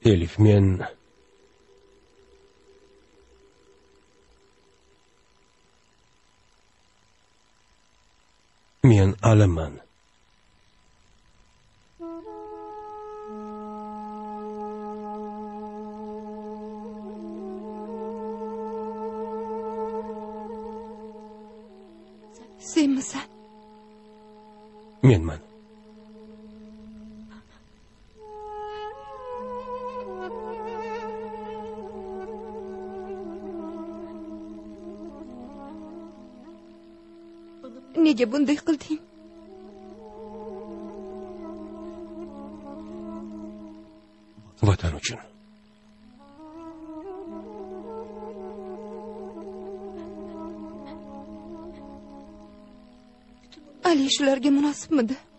Elif, men aliman. Senmisan? Menman. Nega bunday qilding? Vatan uchun. Ali shularga munosibmidi?